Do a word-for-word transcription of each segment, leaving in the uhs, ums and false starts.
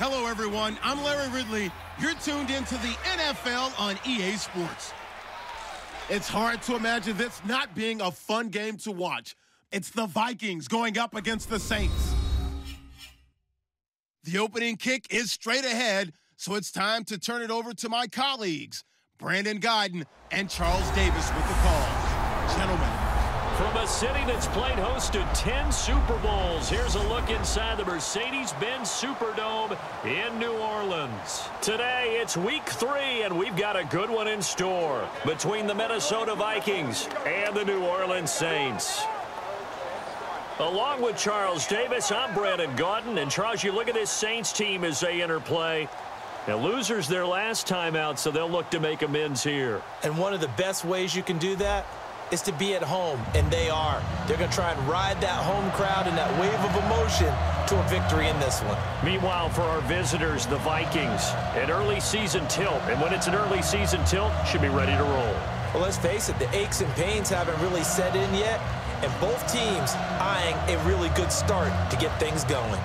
Hello, everyone. I'm Larry Ridley. You're tuned into the N F L on E A Sports. It's hard to imagine this not being a fun game to watch. It's the Vikings going up against the Saints. The opening kick is straight ahead, so it's time to turn it over to my colleagues, Brandon Gaudin and Charles Davis with the call. Gentlemen. From a city that's played host to ten Super Bowls, here's a look inside the Mercedes-Benz Superdome in New Orleans. Today, it's week three, and we've got a good one in store between the Minnesota Vikings and the New Orleans Saints. Along with Charles Davis, I'm Brandon Gaudin. And, Charles, you look at this Saints team as they interplay. Now, losers their last time out, so they'll look to make amends here. And one of the best ways you can do that is to be at home, and they are. They're going to try and ride that home crowd and that wave of emotion to a victory in this one. Meanwhile, for our visitors, the Vikings, an early season tilt. And when it's an early season tilt, should be ready to roll. Well, let's face it, the aches and pains haven't really set in yet, and both teams eyeing a really good start to get things going.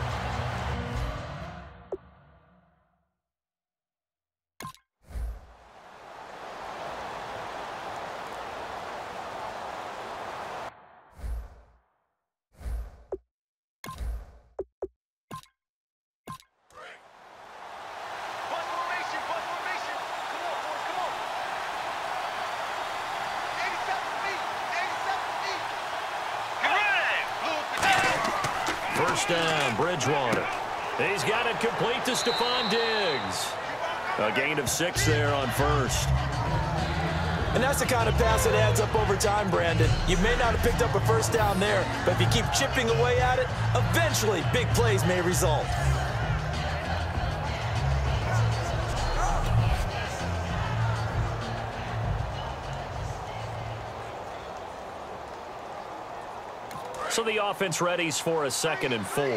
First down, Bridgewater. He's got it complete to Stephon Diggs. A gain of six there on first. And that's the kind of pass that adds up over time, Brandon. You may not have picked up a first down there, but if you keep chipping away at it, eventually big plays may result. So the offense readies for a second and four.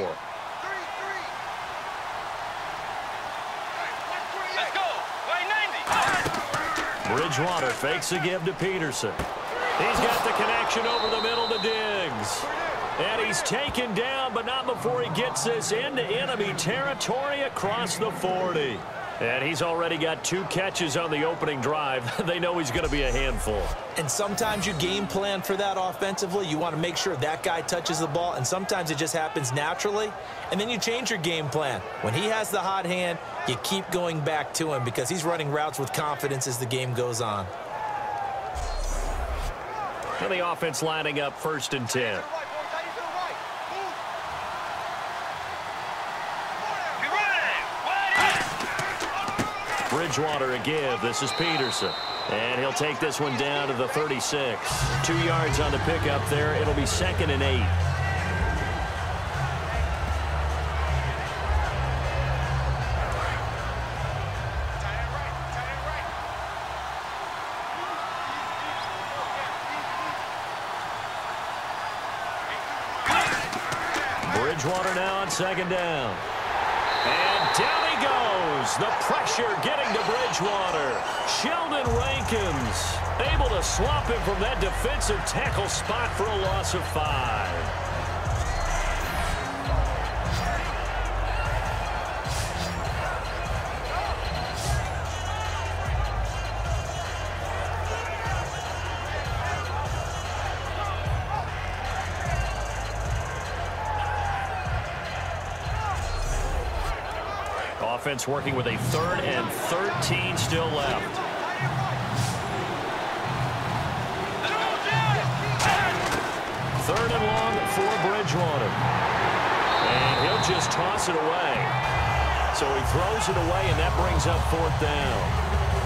Let's go. ninety. Bridgewater fakes a give to Peterson. He's got the connection over the middle to Diggs. And he's taken down, but not before he gets this into enemy territory across the forty. And he's already got two catches on the opening drive. They know he's going to be a handful. And sometimes you game plan for that offensively. You want to make sure that guy touches the ball, and sometimes it just happens naturally. And then you change your game plan. When he has the hot hand, you keep going back to him because he's running routes with confidence as the game goes on. And the offense lining up first and ten. Bridgewater a give. This is Peterson. And he'll take this one down to the thirty-six. Two yards on the pickup there. It'll be second and eight. Bridgewater now on second down. And down he goes. The pressure getting to Bridgewater. Sheldon Rankins able to swap him from that defensive tackle spot for a loss of five. Offense working with a third and thirteen still left. Third and long for Bridgewater. And he'll just toss it away. So he throws it away, and that brings up fourth down.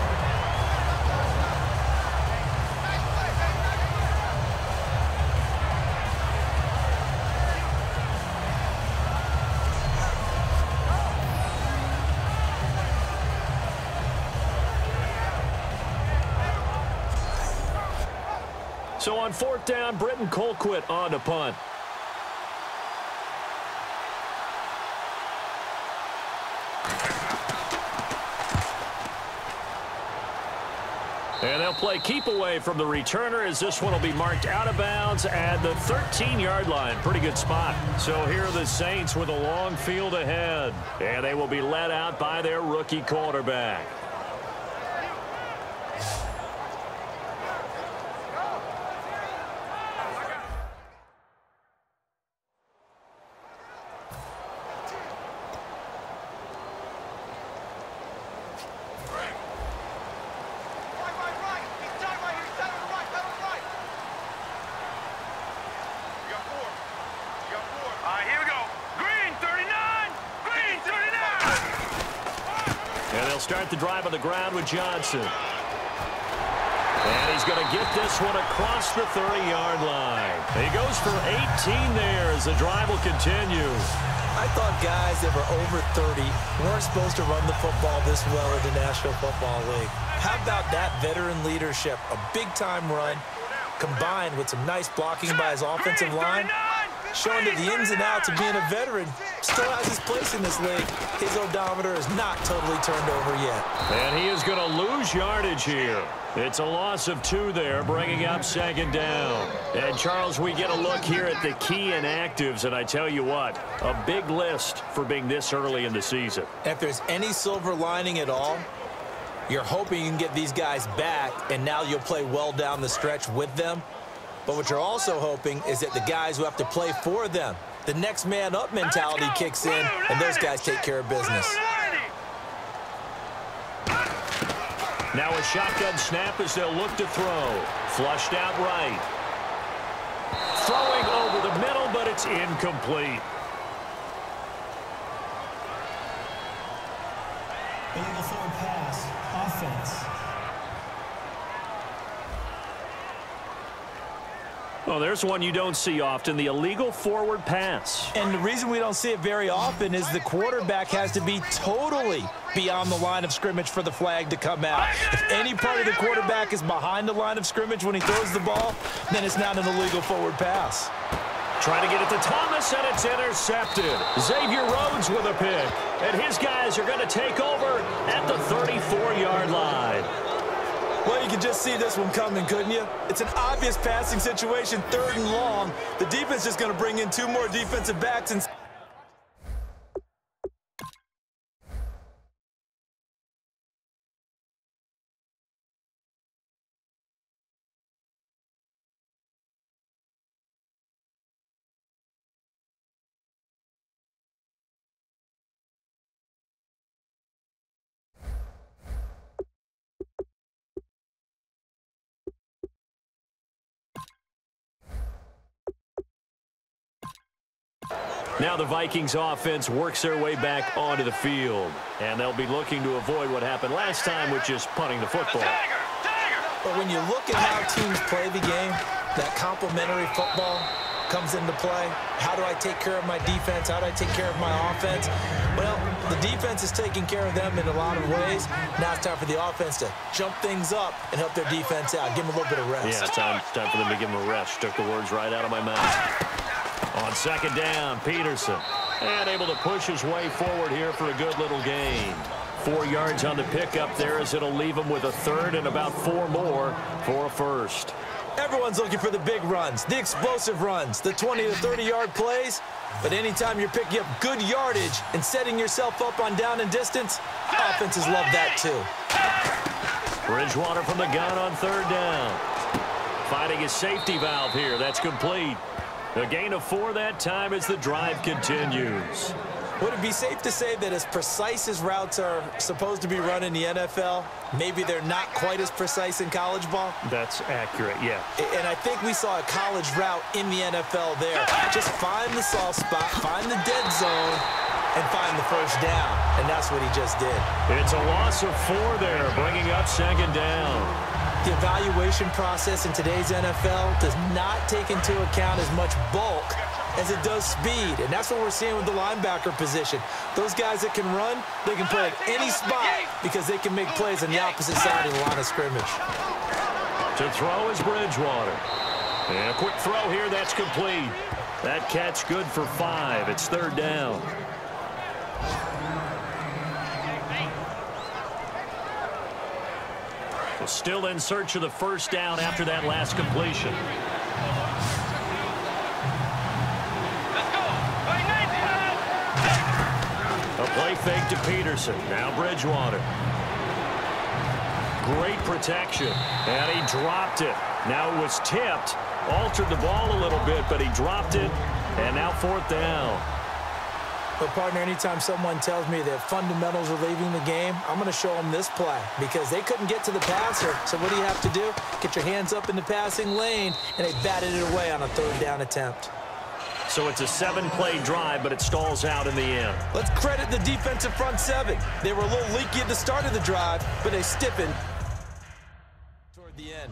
So on fourth down, Britton Colquitt on to punt. And they'll play keep away from the returner as this one will be marked out of bounds at the thirteen-yard line. Pretty good spot. So here are the Saints with a long field ahead. And they will be led out by their rookie quarterback. Start the drive on the ground with Johnson. And he's going to get this one across the thirty-yard line. He goes for eighteen there as the drive will continue. I thought guys that were over thirty weren't supposed to run the football this well in the National Football League. How about that veteran leadership? A big-time run combined with some nice blocking by his offensive line, showing that the ins and outs of being a veteran still has his place in this league. His odometer is not totally turned over yet. And he is going to lose yardage here. It's a loss of two there, bringing up second down. And, Charles, we get a look here at the key inactives, and I tell you what, a big list for being this early in the season. If there's any silver lining at all, you're hoping you can get these guys back, and now you'll play well down the stretch with them. But what you're also hoping is that the guys who have to play for them, the next man up mentality kicks in, and those guys take care of business. Now a shotgun snap as they'll look to throw. Flushed out right. Throwing over the middle, but it's incomplete. Illegal forward pass, offense. Well, there's one you don't see often, the illegal forward pass. And the reason we don't see it very often is the quarterback has to be totally beyond the line of scrimmage for the flag to come out. If any part of the quarterback is behind the line of scrimmage when he throws the ball, then it's not an illegal forward pass. Trying to get it to Thomas, and it's intercepted. Xavier Rhodes with a pick. And his guys are going to take over at the thirty-four-yard line. Well, you could just see this one coming, couldn't you? It's an obvious passing situation, third and long. The defense is going to bring in two more defensive backs and now the Vikings offense works their way back onto the field. And they'll be looking to avoid what happened last time, which is punting the football. But when you look at how teams play the game, that complementary football comes into play. How do I take care of my defense? How do I take care of my offense? Well, the defense is taking care of them in a lot of ways. Now it's time for the offense to jump things up and help their defense out. Give them a little bit of rest. Yeah, it's time, it's time for them to give them a rest. Took the words right out of my mouth. On second down, Peterson. And able to push his way forward here for a good little gain. Four yards on the pickup there as it'll leave him with a third and about four more for a first. Everyone's looking for the big runs, the explosive runs, the twenty to thirty-yard plays. But anytime you're picking up good yardage and setting yourself up on down and distance, offenses love that too. Bridgewater from the gun on third down. Finding his safety valve here. That's complete. A gain of four that time as the drive continues. Would it be safe to say that as precise as routes are supposed to be run in the N F L, maybe they're not quite as precise in college ball? That's accurate, yeah. And I think we saw a college route in the N F L there. Just find the soft spot, find the dead zone, and find the first down. And that's what he just did. It's a loss of four there, bringing up second down. The evaluation process in today's N F L does not take into account as much bulk as it does speed, and that's what we're seeing with the linebacker position. Those guys that can run, they can play at any spot because they can make plays on the opposite side of the line of scrimmage. To throw is Bridgewater. And a quick throw here, that's complete. That catch good for five. It's third down. Still in search of the first down after that last completion. A play fake to Peterson. Now Bridgewater. Great protection. And he dropped it. Now it was tipped. Altered the ball a little bit, but he dropped it. And now fourth down. But, partner, anytime someone tells me that fundamentals are leaving the game, I'm going to show them this play because they couldn't get to the passer. So what do you have to do? Get your hands up in the passing lane, and they batted it away on a third down attempt. So it's a seven-play drive, but it stalls out in the end. Let's credit the defensive front seven. They were a little leaky at the start of the drive, but they stiffened toward the end.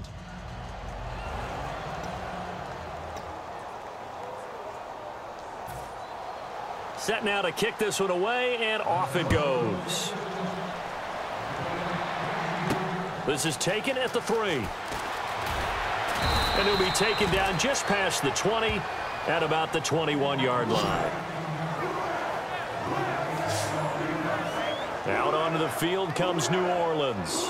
Set now to kick this one away, and off it goes. This is taken at the three. And it'll be taken down just past the twenty at about the twenty-one-yard line. Out onto the field comes New Orleans.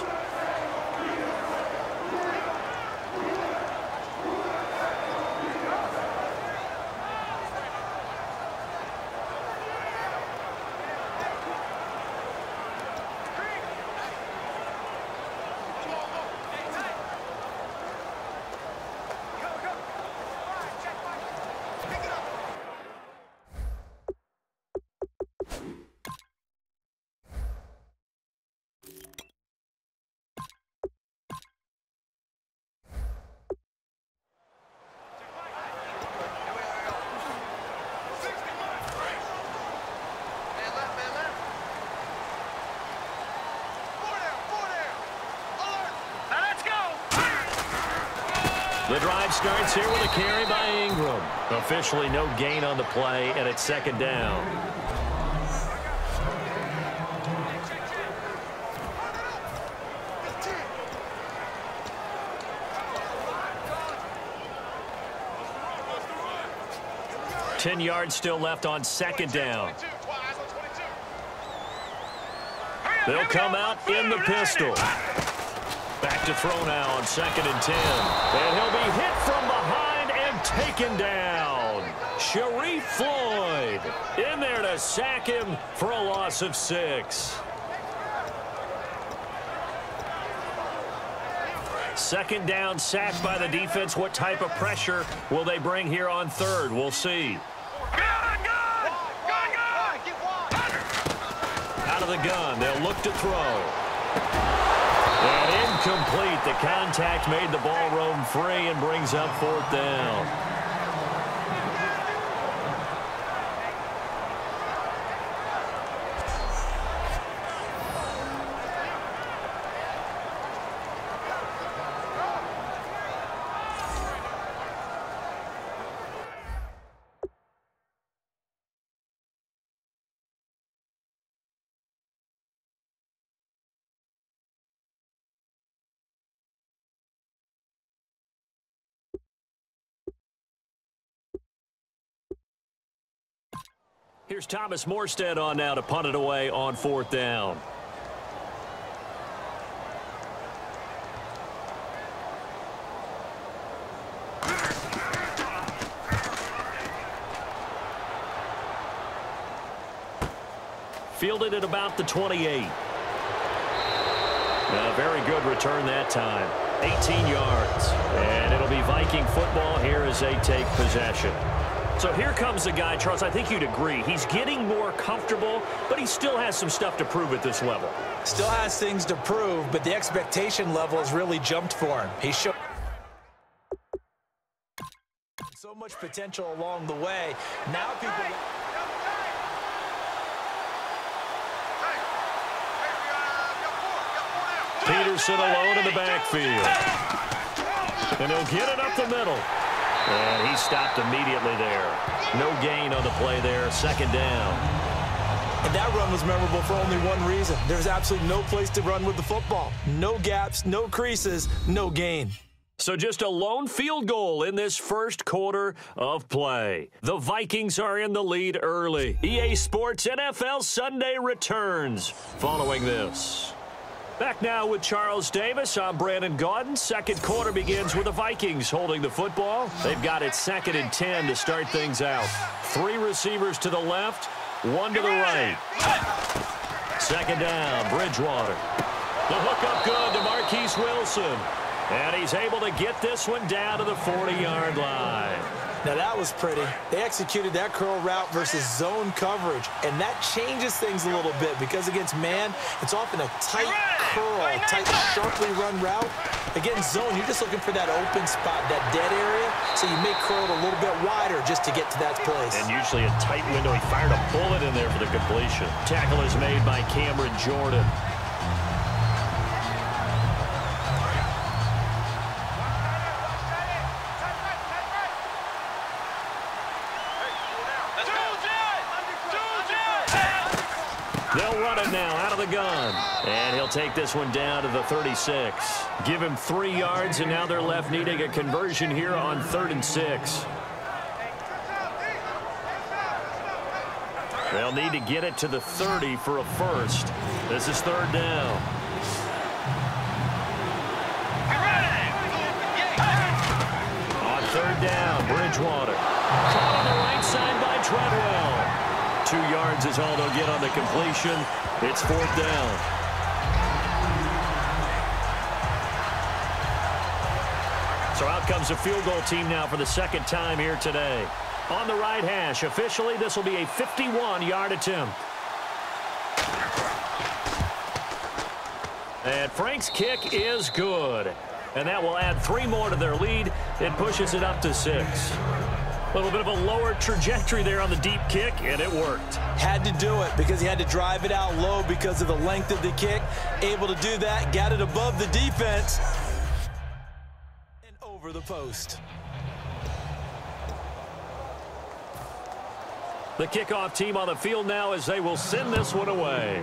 The drive starts here with a carry by Ingram. Officially no gain on the play, and it's second down. Ten yards still left on second down. They'll come out in the pistol. Back to throw now on second and ten. And he'll be hit from behind and taken down. Sharif Floyd in there to sack him for a loss of six. Second down, sacked by the defense. What type of pressure will they bring here on third? We'll see. Out of the gun, they'll look to throw. And incomplete. The contact made the ball roam free and brings up fourth down. Here's Thomas Morstead on now to punt it away on fourth down. Fielded at about the twenty-eight. A very good return that time. eighteen yards. And it'll be Viking football here as they take possession. So here comes the guy, Charles, I think you'd agree. He's getting more comfortable, but he still has some stuff to prove at this level. Still has things to prove, but the expectation level has really jumped for him. He showed so much potential along the way. Now people... Peterson alone in the backfield. And he'll get it up the middle. And he stopped immediately there. No gain on the play there. Second down. And that run was memorable for only one reason. There's absolutely no place to run with the football. No gaps, no creases, no gain. So just a lone field goal in this first quarter of play. The Vikings are in the lead early. E A Sports N F L Sunday returns following this. Back now with Charles Davis. I'm Brandon Gaudin. Second quarter begins with the Vikings holding the football. They've got it second and ten to start things out. Three receivers to the left, one to the right. Second down, Bridgewater. The hook up good to Marquise Wilson. And he's able to get this one down to the forty-yard line. Now, that was pretty. They executed that curl route versus zone coverage, and that changes things a little bit because against man, it's often a tight curl, tight, sharply run route. Against zone, you're just looking for that open spot, that dead area, so you may curl it a little bit wider just to get to that place. And usually a tight window. He fired a bullet in there for the completion. Tackle is made by Cameron Jordan. They'll run it now out of the gun. And he'll take this one down to the thirty-six. Give him three yards, and now they're left needing a conversion here on third and six. They'll need to get it to the thirty for a first. This is third down. On third down, Bridgewater. Caught on the right side by Treadwell. Two yards is all they'll get on the completion. It's fourth down. So out comes a field goal team now for the second time here today. On the right hash, officially this will be a fifty-one-yard attempt. And Frank's kick is good. And that will add three more to their lead. It pushes it up to six. A little bit of a lower trajectory there on the deep kick, and it worked. Had to do it because he had to drive it out low because of the length of the kick. Able to do that, got it above the defense, and over the post. The kickoff team on the field now as they will send this one away.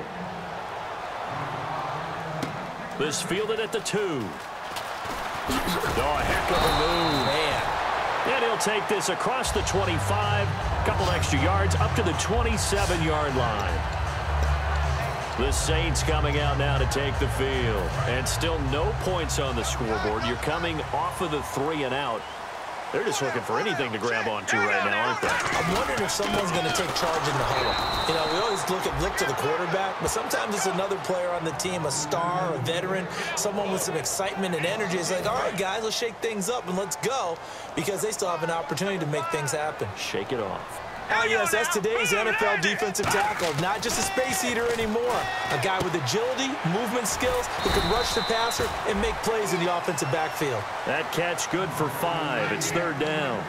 This fielded at the two. Oh, a heck of a move. Man. And he'll take this across the twenty-five, a couple extra yards up to the twenty-seven-yard line. The Saints coming out now to take the field. And still no points on the scoreboard. You're coming off of the three and out. They're just looking for anything to grab onto right now, aren't they? I'm wondering if someone's going to take charge in the huddle. You know, we always look at look to the quarterback, but sometimes it's another player on the team, a star, a veteran, someone with some excitement and energy. It's like, all right, guys, let's shake things up and let's go, because they still have an opportunity to make things happen. Shake it off. Oh, yes, that's today's N F L defensive tackle. Not just a space eater anymore. A guy with agility, movement skills, who can rush the passer and make plays in the offensive backfield. That catch good for five. It's third down.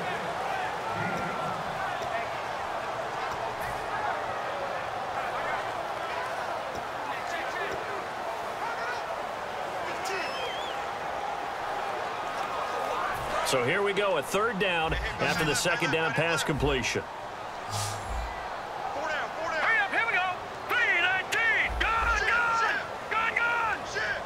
So here we go, a third down after the second down pass completion. Four down, four down. Hurry up, here we go. three nineteen. Gun, gun. Gun, gun.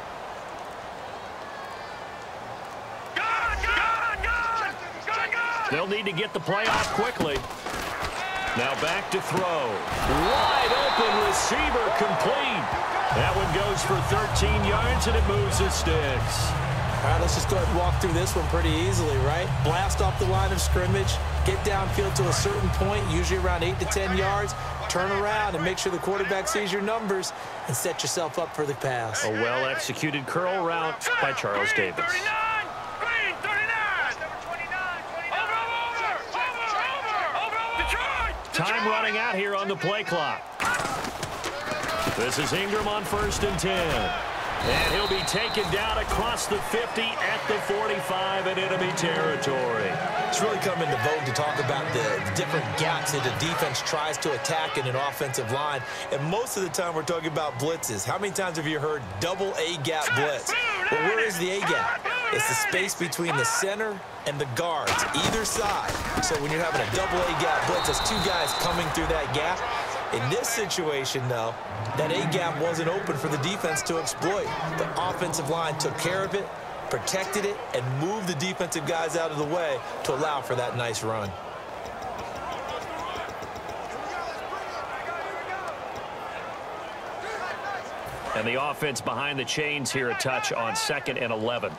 Gun, gun, gun. Gun, gun. They'll need to get the play off quickly. Now back to throw. Wide open receiver complete. That one goes for thirteen yards, and it moves the sticks. All right, let's just go ahead and walk through this one pretty easily, right? Blast off the line of scrimmage, get downfield to a certain point, usually around eight to ten yards, turn around and make sure the quarterback sees your numbers and set yourself up for the pass. A well-executed curl route by Charles Davis. thirty-nine. Green, thirty-nine. Number twenty-nine. Over, over, over, over, over. Detroit. Time running out here on the play clock. This is Ingram on first and ten. And he'll be taken down across the fifty at the forty-five in enemy territory. It's really come into vogue to talk about the different gaps that the defense tries to attack in an offensive line. And most of the time we're talking about blitzes. How many times have you heard double A-gap blitz? Well, where is the A-gap? It's the space between the center and the guards, either side. So when you're having a double A-gap blitz, it's two guys coming through that gap. In this situation, though, that A-gap wasn't open for the defense to exploit. The offensive line took care of it, protected it, and moved the defensive guys out of the way to allow for that nice run. And the offense behind the chains here a touch on second and eleven.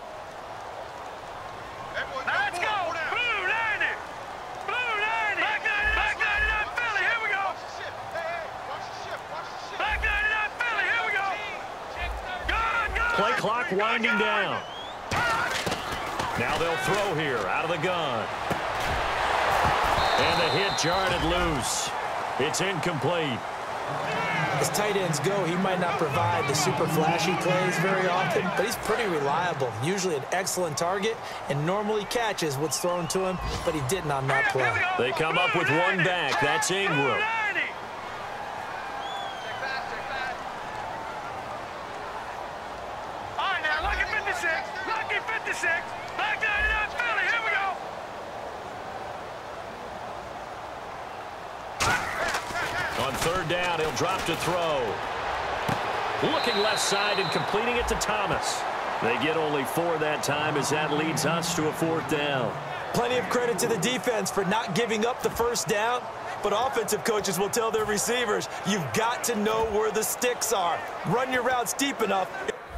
Let's go! Blue ninety! Blue ninety! Back ninety-nine, ninety-nine Philly, here we go! Back ninety-nine Philly, here we go! Good, good! Play clock winding down. Now they'll throw here out of the gun. And the hit jarred it loose. It's incomplete. As tight ends go, he might not provide the super flashy plays very often, but he's pretty reliable. Usually an excellent target and normally catches what's thrown to him, but he didn't on that play. They come up with one back. That's Ingram. All right, now, lucky fifty-six. Lucky fifty-six. Back ninety-nine Philly, here we go. On third down, he'll drop to throw. Looking left side and completing it to Thomas. They get only four that time as that leads us to a fourth down. Plenty of credit to the defense for not giving up the first down, but offensive coaches will tell their receivers, you've got to know where the sticks are. Run your routes deep enough.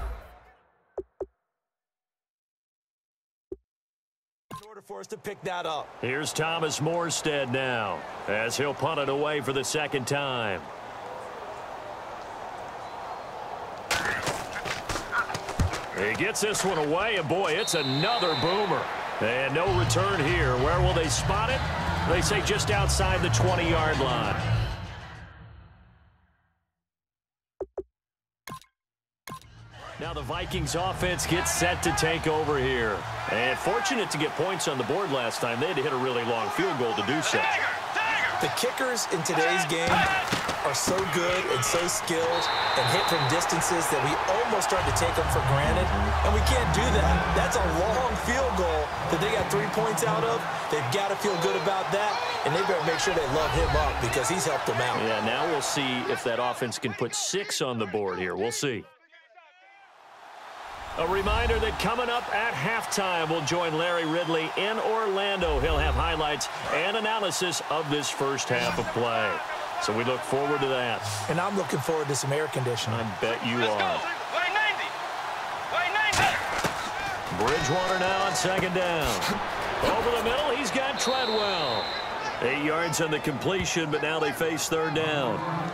In order for us to pick that up. Here's Thomas Morstead now as he'll punt it away for the second time. He gets this one away, and boy, it's another boomer. And no return here. Where will they spot it? They say just outside the twenty-yard line. Now the Vikings offense gets set to take over here. And fortunate to get points on the board last time. They had to hit a really long field goal to do so. The kickers in today's game are so good and so skilled and hit from distances that we almost start to take them for granted, and we can't do that. That's a long field goal that they got three points out of. They've got to feel good about that, and they better make sure they love him up because he's helped them out. Yeah, now we'll see if that offense can put six on the board here. We'll see. A reminder that coming up at halftime, we'll join Larry Ridley in Orlando. He'll have highlights and analysis of this first half of play. So we look forward to that. And I'm looking forward to some air conditioning. I bet you Let's are. go. Way ninety. Way ninety. Bridgewater now on second down. Over the middle, he's got Treadwell. Eight yards on the completion, but now they face third down.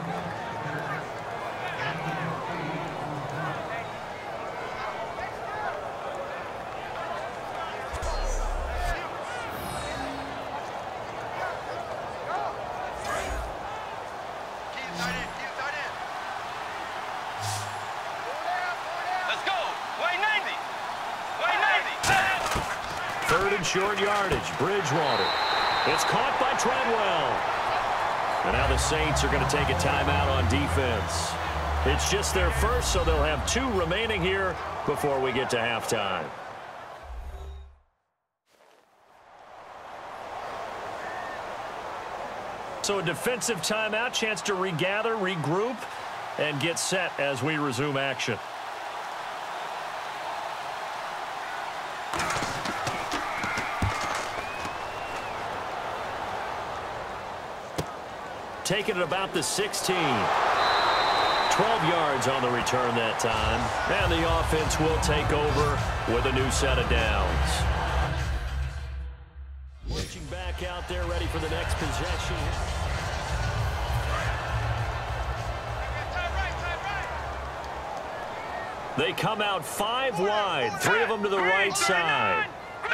Short yardage, Bridgewater. It's caught by Treadwell. And now the Saints are going to take a timeout on defense. It's just their first, so they'll have two remaining here before we get to halftime. So a defensive timeout, chance to regather, regroup, and get set as we resume action. Taking it about the sixteen. twelve yards on the return that time. And the offense will take over with a new set of downs. Marching back out there, ready for the next possession. They come out five wide, three of them to the right side.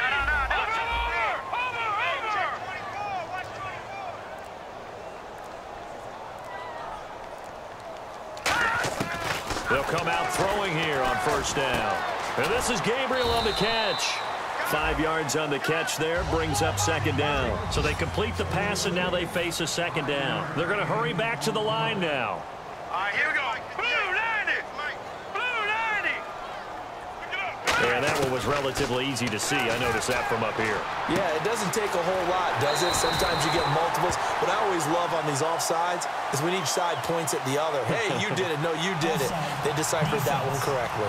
They'll come out throwing here on first down. And this is Gabriel on the catch. Five yards on the catch there, brings up second down. So they complete the pass, and now they face a second down. They're going to hurry back to the line now. All right, here we go. Blue ninety. Blue ninety. Yeah, that one was relatively easy to see. I noticed that from up here. Yeah, it doesn't take a whole lot, does it? Sometimes you get multiples. What I always love on these offsides is when each side points at the other. Hey, you did it. No, you did it. They deciphered that one correctly.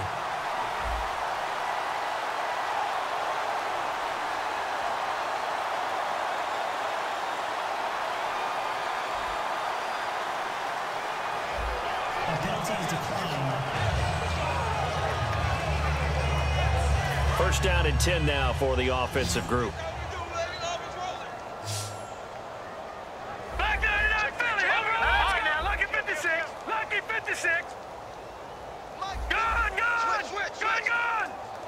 A penalty is declined. First down and ten now for the offensive group. Back ninety-nine, Philly. All right, now, lucky fifty-six. Lucky fifty-six. Gun, gun. Gun, gun.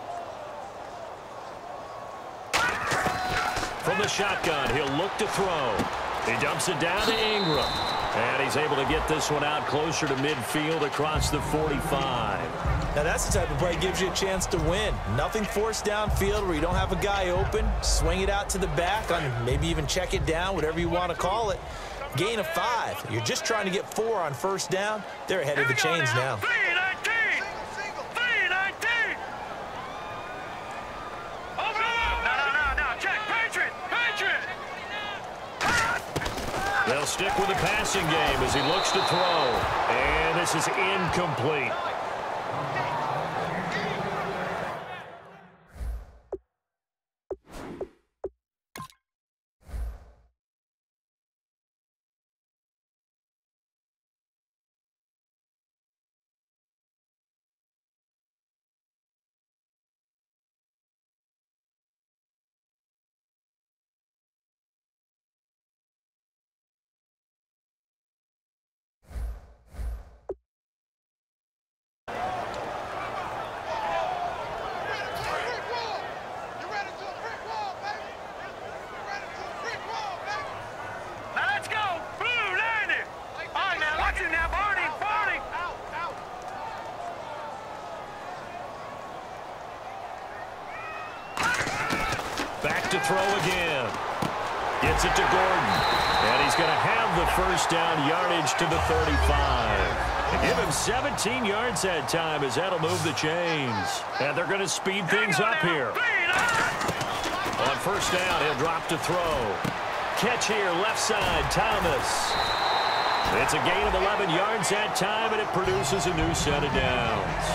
From the shotgun, he'll look to throw. He dumps it down to Ingram. And he's able to get this one out closer to midfield across the forty-five. Now, that's the type of play that gives you a chance to win. Nothing forced downfield where you don't have a guy open. Swing it out to the back, on maybe even check it down, whatever you want to call it. Gain of five. You're just trying to get four on first down. They're ahead of the chains now. three nineteen. three nineteen. Over. No, no, no, no. Check. Patriot. Patriot. They'll stick with the passing game as he looks to throw. And this is incomplete. Back to throw again. Gets it to Gordon. And he's going to have the first down yardage to the thirty-five. And give him seventeen yards that time as that'll move the chains. And they're going to speed things up here. On first down, he'll drop to throw. Catch here, left side, Thomas. It's a gain of eleven yards that time, and it produces a new set of downs.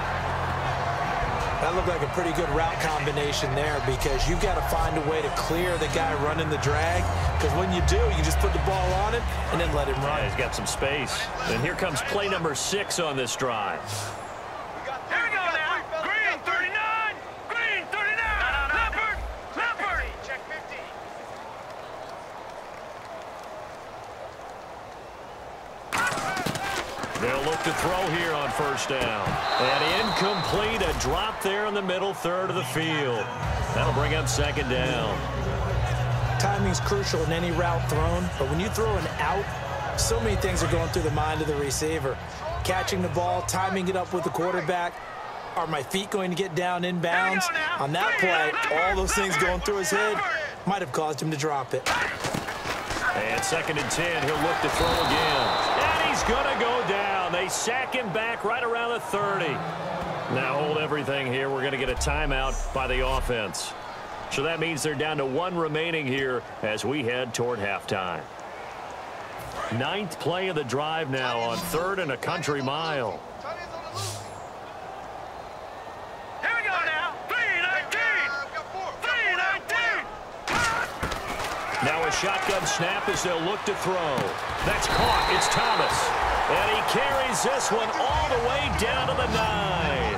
That looked like a pretty good route combination there because you've got to find a way to clear the guy running the drag, because when you do, you just put the ball on him and then let him run. Yeah, he's got some space. And here comes play number six on this drive. Here we go now. Green, thirty-nine. Green, thirty-nine. Leopard. Leopard. Check fifty. They'll look to throw here on first down. And incomplete, a drop there in the middle third of the field. That'll bring up second down. Timing's crucial in any route thrown, but when you throw an out, so many things are going through the mind of the receiver. Catching the ball, timing it up with the quarterback. Are my feet going to get down inbounds? On that play, all those things going through his head might have caused him to drop it. And second and ten, he'll look to throw again. And he's going to go down. They sack him back right around the thirty. Now hold everything here. We're going to get a timeout by the offense. So that means they're down to one remaining here as we head toward halftime. Ninth play of the drive now on third and a country mile. Here we go now. three nineteen. three nineteen. Now a shotgun snap as they'll look to throw. That's caught. It's Thomas. And he carries this one all the way down to the nine.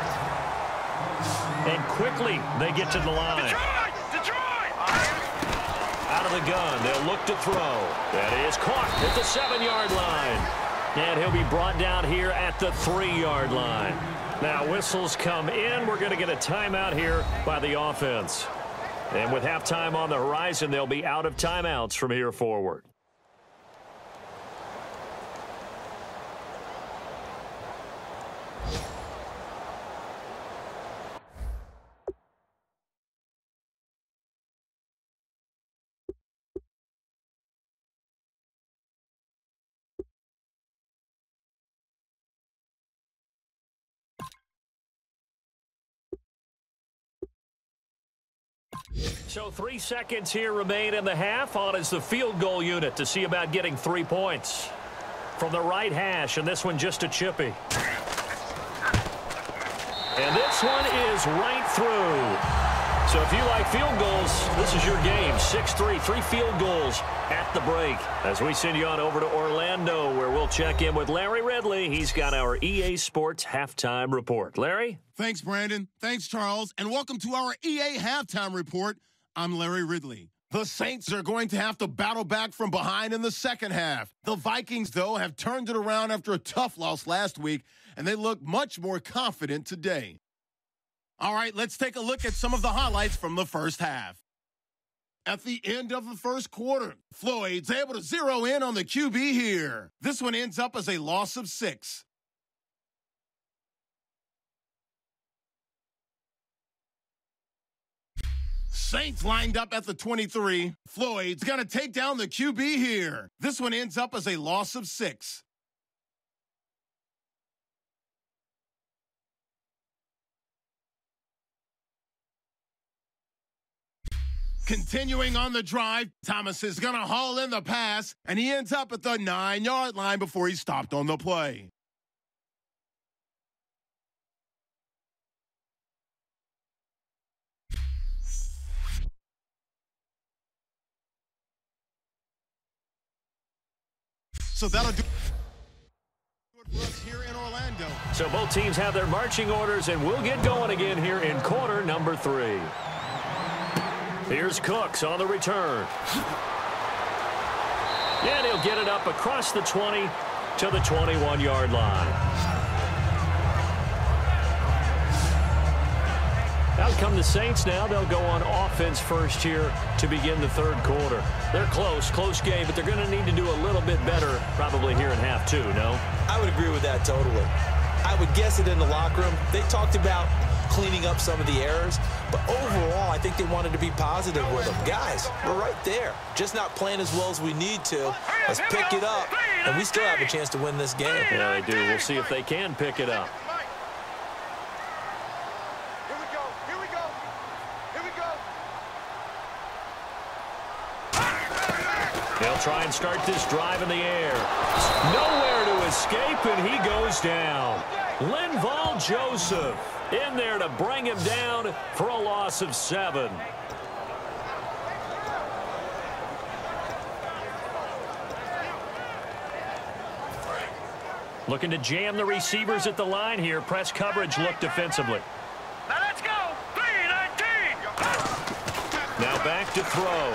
And quickly they get to the line. Detroit! Detroit! Out of the gun, they'll look to throw. That is caught at the seven-yard line. And he'll be brought down here at the three-yard line. Now whistles come in. We're going to get a timeout here by the offense. And with halftime on the horizon, they'll be out of timeouts from here forward. So three seconds here remain in the half. On is the field goal unit to see about getting three points. From the right hash, and this one just a chippy. And this one is right through. So if you like field goals, this is your game. six three, three field goals at the break. As we send you on over to Orlando, where we'll check in with Larry Ridley. He's got our E A Sports Halftime Report. Larry? Thanks, Brandon. Thanks, Charles. And welcome to our E A Halftime Report. I'm Larry Ridley. The Saints are going to have to battle back from behind in the second half. The Vikings, though, have turned it around after a tough loss last week, and they look much more confident today. All right, let's take a look at some of the highlights from the first half. At the end of the first quarter, Floyd's able to zero in on the Q B here. This one ends up as a loss of six. Saints lined up at the twenty-three. Floyd's going to take down the Q B here. This one ends up as a loss of six. Continuing on the drive, Thomas is going to haul in the pass, and he ends up at the nine-yard line before he stopped on the play. So that'll do it for us here in Orlando. So both teams have their marching orders, and we'll get going again here in quarter number three. Here's Cooks on the return. And he'll get it up across the twenty to the twenty-one-yard line. Out come the Saints now. They'll go on offense first here to begin the third quarter. They're close, close game, but they're going to need to do a little bit better probably here in half two, no? I would agree with that totally. I would guess it in the locker room. They talked about cleaning up some of the errors, but overall, I think they wanted to be positive with them. Guys, we're right there. Just not playing as well as we need to. Let's pick it up, and we still have a chance to win this game. Yeah, they do. We'll see if they can pick it up. Here we go. Here we go. Here we go. He'll try and start this drive in the air. Nowhere to escape, and he goes down. Linval Joseph in there to bring him down for a loss of seven. Looking to jam the receivers at the line here. Press coverage look defensively. Now let's go. three nineteen. Now back to throw.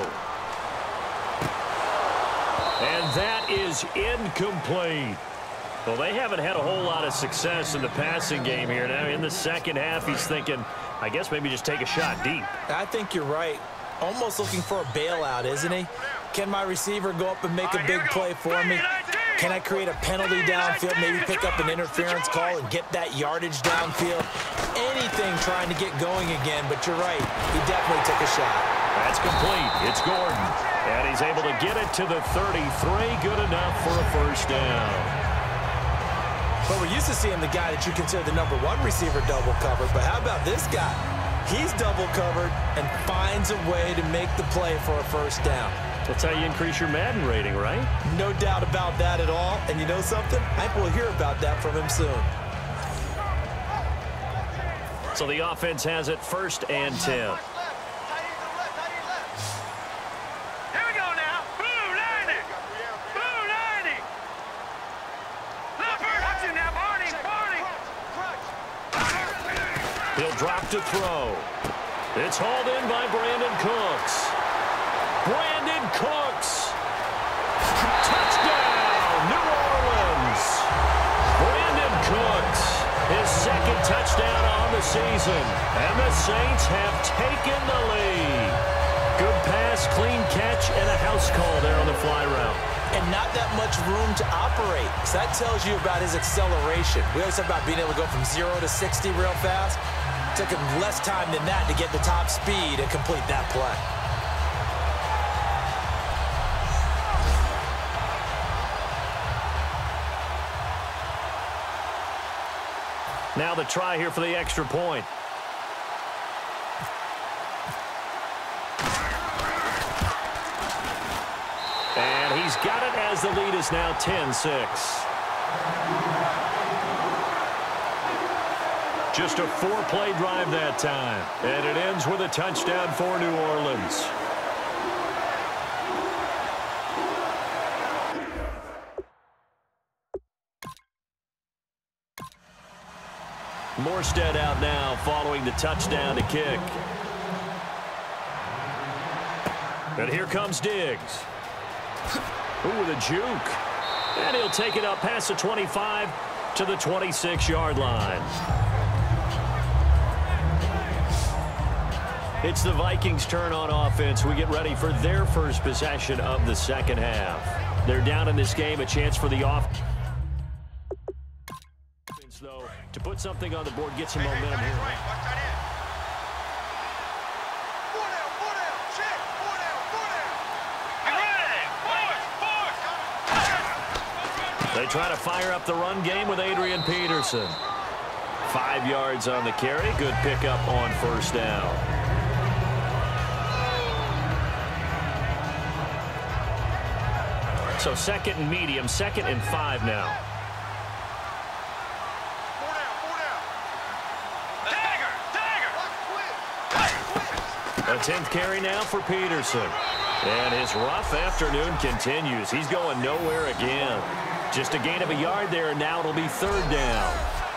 And that is incomplete. Well, they haven't had a whole lot of success in the passing game here. Now, in the second half, he's thinking, I guess maybe just take a shot deep. I think you're right. Almost looking for a bailout, isn't he? Can my receiver go up and make a big play for me? Can I create a penalty downfield, maybe pick up an interference call and get that yardage downfield? Anything trying to get going again, but you're right. He definitely took a shot. That's complete. It's Gordon. And he's able to get it to the thirty-three. Good enough for a first down. But we're used to seeing the guy that you consider the number one receiver double covered. But how about this guy? He's double covered and finds a way to make the play for a first down. That's how you increase your Madden rating, right? No doubt about that at all. And you know something? I think we'll hear about that from him soon. So the offense has it first and ten. He'll drop to throw. It's hauled in by Brandon Cooks. Brandon Cooks. Touchdown, New Orleans. Brandon Cooks, his second touchdown on the season. And the Saints have taken the lead. Good pass, clean catch, and a house call there on the fly route. And not that much room to operate. So that tells you about his acceleration. We always talk about being able to go from zero to sixty real fast. Took him less time than that to get the top speed and complete that play. Now the try here for the extra point. And he's got it as the lead is now ten six. Just a four-play drive that time. And it ends with a touchdown for New Orleans. Morstead out now following the touchdown to kick. And here comes Diggs. Ooh, with a juke. And he'll take it up past the twenty-five to the twenty-six yard line. It's the Vikings' turn on offense. We get ready for their first possession of the second half. They're down in this game, a chance for the offense, though, to put something on the board, get some momentum here. They try to fire up the run game with Adrian Peterson. Five yards on the carry. Good pickup on first down. So second and medium, second and five now. A tenth carry now for Peterson. And his rough afternoon continues. He's going nowhere again. Just a gain of a yard there, and now it'll be third down.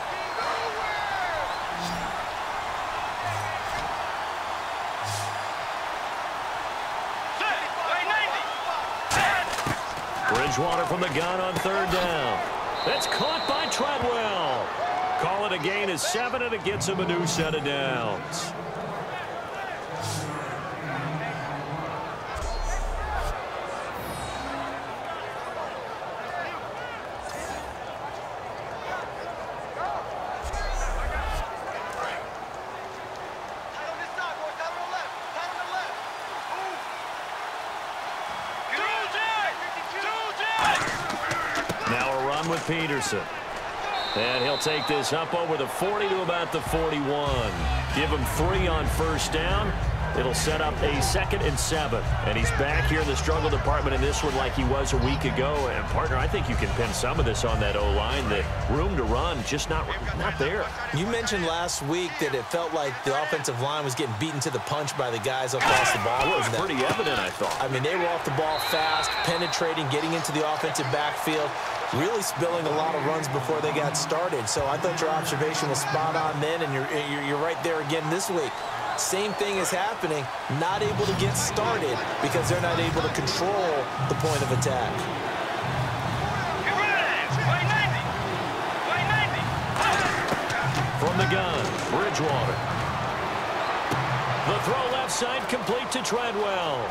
Bridgewater from the gun on third down. That's caught by Treadwell. Call it a gain of seven, and it gets him a new set of downs. With Peterson. And he'll take this up over the forty to about the forty-one. Give him three on first down. It'll set up a second and seven. And he's back here in the struggle department in this one like he was a week ago. And, partner, I think you can pin some of this on that O-line. The room to run just not, not there. You mentioned last week that it felt like the offensive line was getting beaten to the punch by the guys across the ball. It was pretty evident, I thought. I mean, they were off the ball fast, penetrating, getting into the offensive backfield, really spilling a lot of runs before they got started. So I thought your observation was spot on then, and you're, you're, you're right there again this week. Same thing is happening, not able to get started because they're not able to control the point of attack. From the gun, Bridgewater. The throw left side complete to Treadwell.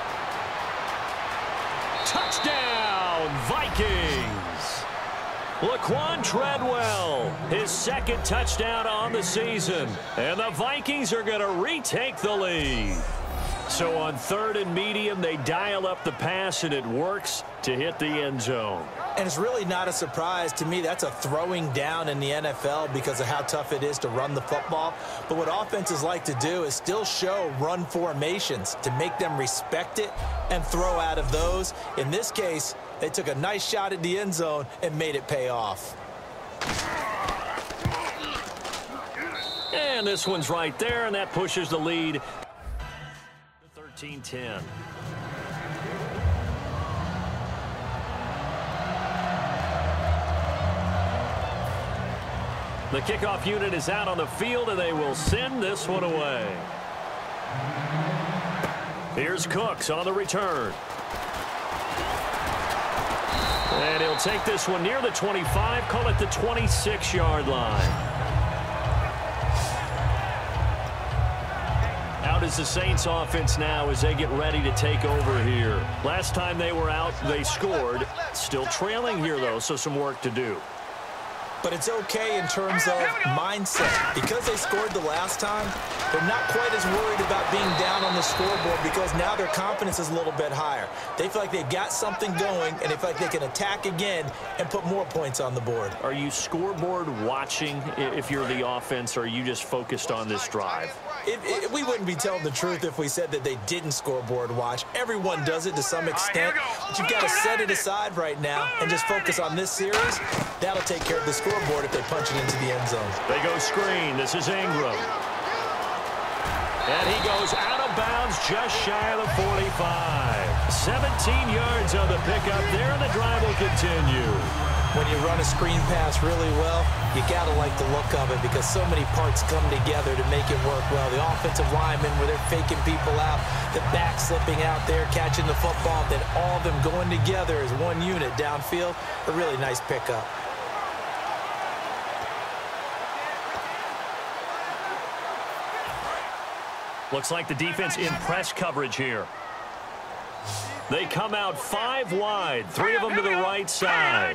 Touchdown, Vikings! Laquan Treadwell, his second touchdown on the season. And the Vikings are going to retake the lead. So on third and medium, they dial up the pass, and it works to hit the end zone. And it's really not a surprise to me. That's a throwing down in the N F L because of how tough it is to run the football. But what offenses like to do is still show run formations to make them respect it and throw out of those. In this case, they took a nice shot at the end zone and made it pay off. And this one's right there, and that pushes the lead. thirteen ten. The kickoff unit is out on the field, and they will send this one away. Here's Cooks on the return. And he'll take this one near the twenty-five, call it the twenty-six yard line. Out is the Saints offense now as they get ready to take over here. Last time they were out, they scored. Still trailing here, though, so some work to do. But it's okay in terms of mindset. Because they scored the last time, they're not quite as worried about being down on the scoreboard because now their confidence is a little bit higher. They feel like they've got something going, and they feel like they can attack again and put more points on the board. Are you scoreboard watching if you're the offense, or are you just focused on this drive? It, it, we wouldn't be telling the truth if we said that they didn't scoreboard watch. Everyone does it to some extent, but you've got to set it aside right now and just focus on this series. That'll take care of the score. scoreboard if they punch it into the end zone. They go screen. This is Ingram. And he goes out of bounds just shy of the forty-five. seventeen yards on the pickup there, and the drive will continue. When you run a screen pass really well, you got to like the look of it because so many parts come together to make it work well. The offensive linemen, where they're faking people out, the back slipping out there, catching the football, then all of them going together as one unit downfield. A really nice pickup. Looks like the defense in press coverage here. They come out five wide, three of them to the right side.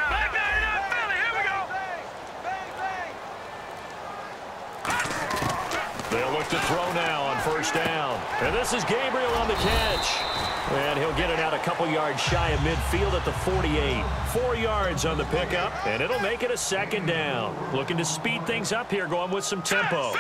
They'll look to throw now on first down. And this is Gabriel on the catch. And he'll get it out a couple yards shy of midfield at the forty-eight. Four yards on the pickup, and it'll make it a second down. Looking to speed things up here, going with some tempo.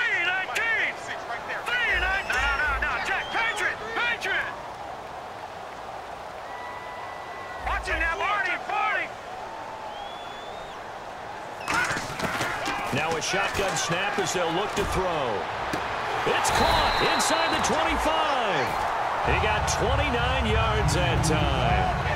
Now a shotgun snap as they'll look to throw. It's caught inside the twenty-five. He got twenty-nine yards that time.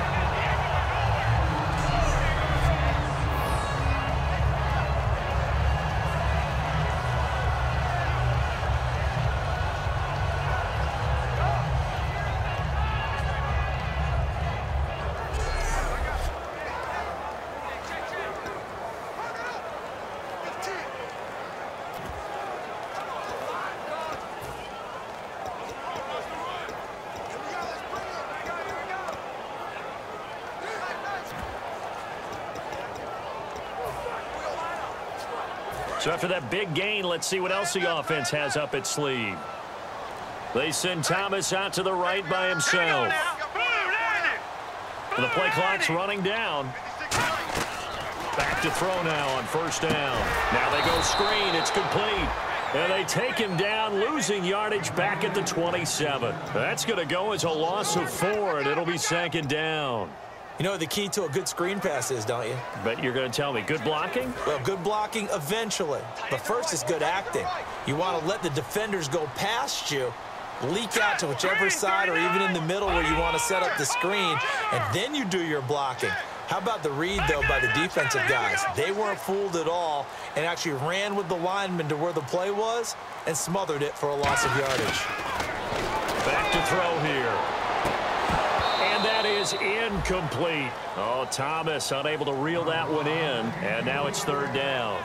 So after that big gain, let's see what else the offense has up its sleeve. They send Thomas out to the right by himself. And the play clock's running down. Back to throw now on first down. Now they go screen. It's complete. And they take him down, losing yardage back at the twenty-seven. That's going to go as a loss of four, and it'll be second down. You know what the key to a good screen pass is, don't you? Bet you're going to tell me. Good blocking? Well, good blocking eventually. But first is good acting. You want to let the defenders go past you, leak out to whichever side or even in the middle where you want to set up the screen, and then you do your blocking. How about the read, though, by the defensive guys? They weren't fooled at all and actually ran with the lineman to where the play was and smothered it for a loss of yardage. Back to throw here. And that is incomplete. Oh, Thomas unable to reel that one in. And now it's third down.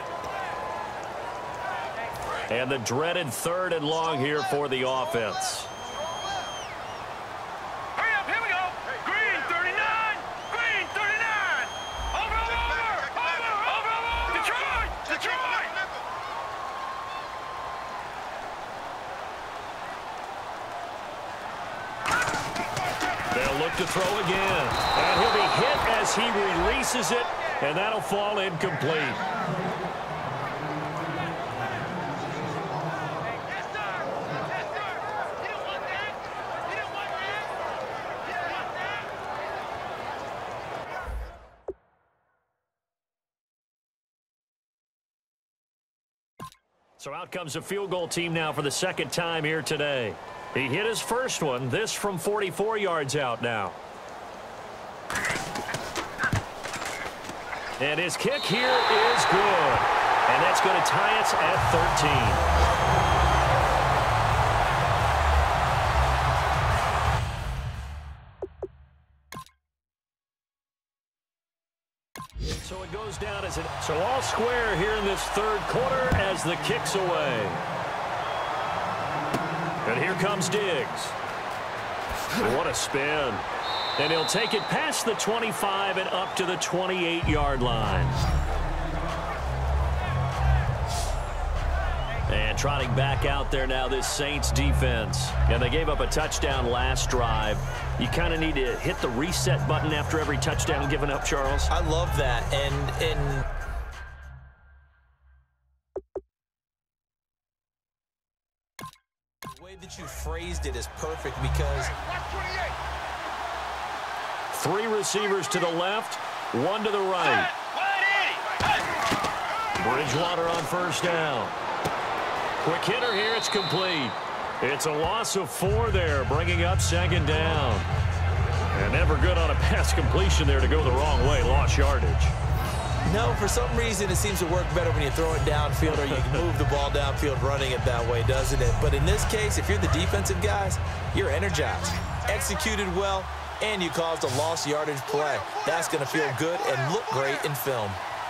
And the dreaded third and long here for the offense. Hurry up, here we go. Green, thirty-nine. Green, thirty-nine. Over, over, over, over, over. Detroit, Detroit. They'll look to throw again. And he'll be hit as he releases it, and that'll fall incomplete. So out comes a field goal team now for the second time here today. He hit his first one, this from forty-four yards out now. And his kick here is good. And that's going to tie us at thirteen. So it goes down as an so all square here in this third quarter as the kick's away. And here comes Diggs. What a spin. And he'll take it past the twenty-five and up to the twenty-eight yard line. And trotting back out there now, this Saints defense. And they gave up a touchdown last drive. You kind of need to hit the reset button after every touchdown given up, Charles. I love that. And, and the way that you phrased it is perfect because three receivers to the left, one to the right. Bridgewater on first down. Quick hitter here. It's complete. It's a loss of four there, bringing up second down. And never good on a pass completion there to go the wrong way. Lost yardage. No, for some reason it seems to work better when you throw it downfield or you can move the ball downfield running it that way, doesn't it? But in this case, if you're the defensive guys, you're energized, executed well, and you caused a lost yardage play. That's going to feel good and look great in film.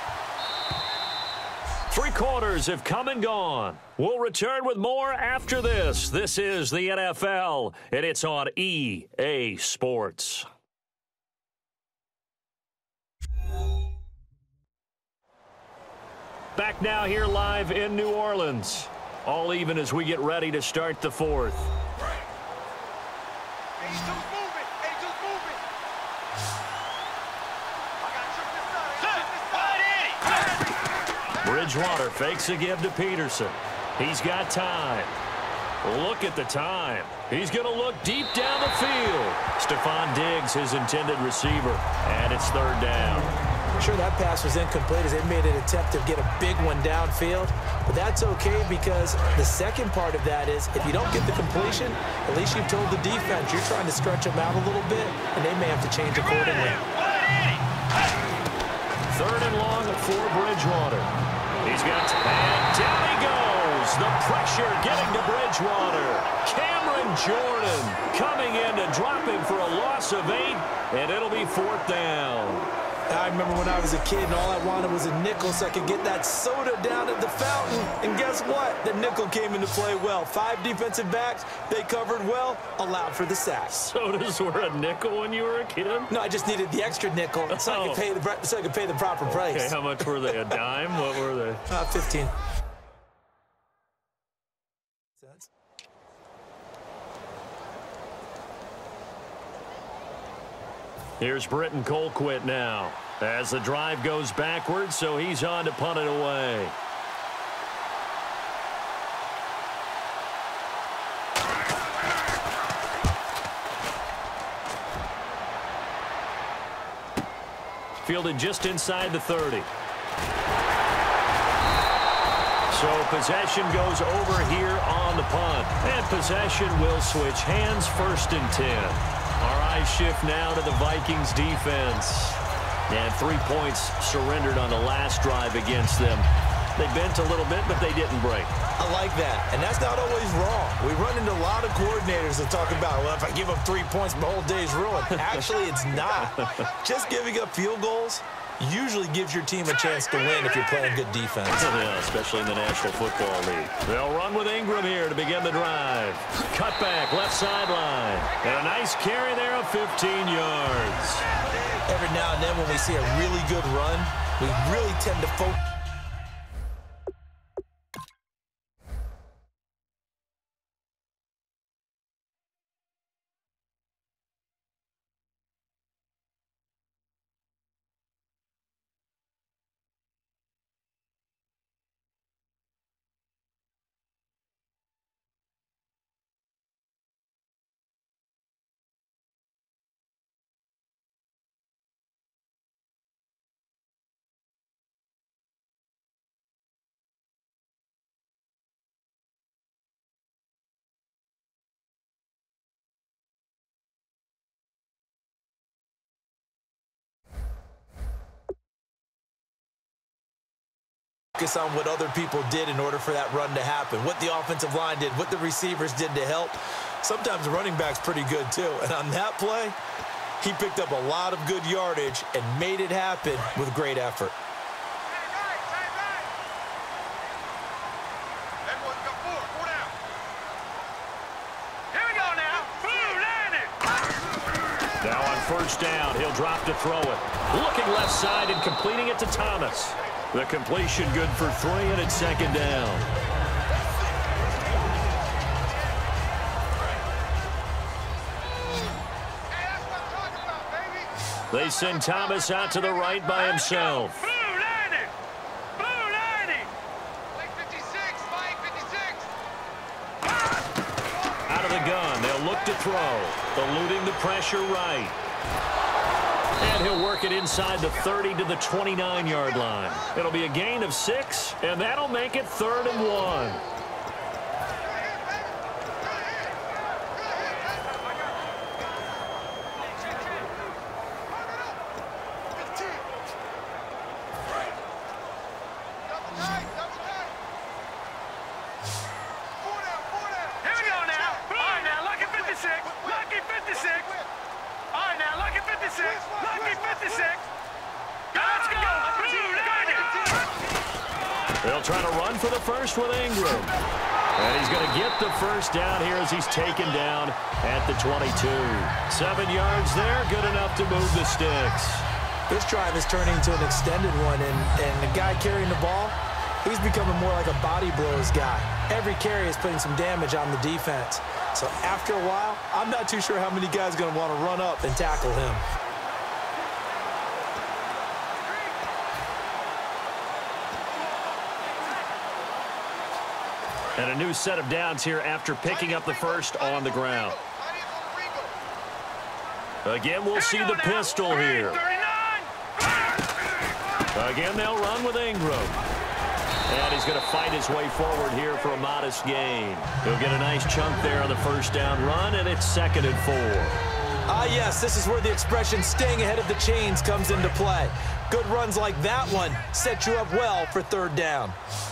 Three quarters have come and gone. We'll return with more after this. This is the N F L, and it's on E A Sports. Back now here live in New Orleans. All even as we get ready to start the fourth. Bridgewater fakes a give to Peterson. He's got time. Look at the time. He's going to look deep down the field. Stephon Diggs, his intended receiver, and it's third down. Sure, that pass was incomplete as they made an attempt to get a big one downfield, but that's okay because the second part of that is if you don't get the completion, at least you've told the defense you're trying to stretch them out a little bit, and they may have to change accordingly. Third and long for Bridgewater. He's got, and down he goes. The pressure getting to Bridgewater. Cameron Jordan coming in to drop him for a loss of eight, and it'll be fourth down. I remember when I was a kid and all I wanted was a nickel so I could get that soda down at the fountain. And guess what? The nickel came into play well. Five defensive backs, they covered well, allowed for the sack. Sodas were a nickel when you were a kid? No, I just needed the extra nickel so, oh. I, could pay the, so I could pay the proper price. Okay, how much were they? A dime? What were they? Uh, fifteen. Here's Britton Colquitt now as the drive goes backwards, so he's on to punt it away. Fielded just inside the thirty. So possession goes over here on the punt. And possession will switch hands, first and ten. Our eyes shift now to the Vikings defense. And three points surrendered on the last drive against them. They bent a little bit, but they didn't break. I like that, and that's not always wrong. We run into a lot of coordinators that talk about, well, if I give up three points, my whole day's ruined. Actually, it's not. Just giving up field goals usually gives your team a chance to win if you're playing good defense. Yeah, especially in the National Football League. They'll run with Ingram here to begin the drive. Cut back, left sideline. And a nice carry there of fifteen yards. Every now and then when we see a really good run, we really tend to focus. Focus on what other people did in order for that run to happen, what the offensive line did, what the receivers did to help. Sometimes the running back's pretty good too. And on that play, he picked up a lot of good yardage and made it happen with great effort. Now on first down, he'll drop to throw it. Looking left side and completing it to Thomas. The completion good for three, and it's second down. They send Thomas out to the right by himself. Blue ninety! Blue ninety! fifty-six, fifty-six. Out of the gun, they'll look to throw. Eluding the pressure right. And he'll work it inside the thirty to the twenty-nine yard line. It'll be a gain of six, and that'll make it third and one. They'll try to run for the first with Ingram. And he's going to get the first down here as he's taken down at the twenty-two. Seven yards there, good enough to move the sticks. This drive is turning into an extended one, and, and the guy carrying the ball, he's becoming more like a body blows guy. Every carry is putting some damage on the defense. So after a while, I'm not too sure how many guys are going to want to run up and tackle him. And a new set of downs here after picking up the first on the ground. Again, we'll see the pistol here. Again, they'll run with Ingram. And he's going to fight his way forward here for a modest gain. He'll get a nice chunk there on the first down run, and it's second and four. Ah, yes, this is where the expression staying ahead of the chains comes into play. Good runs like that one set you up well for third down.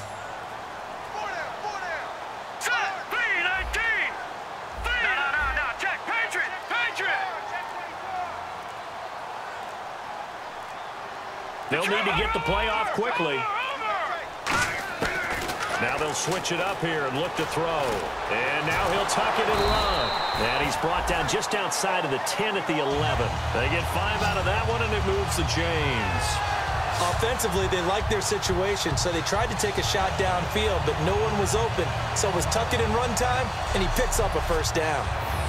They'll need to get the play off quickly. Now they'll switch it up here and look to throw. And now he'll tuck it and run. And he's brought down just outside of the ten at the eleven. They get five out of that one, and it moves the chains. Offensively, they like their situation, so they tried to take a shot downfield, but no one was open. So it was tuck it and run time, and he picks up a first down.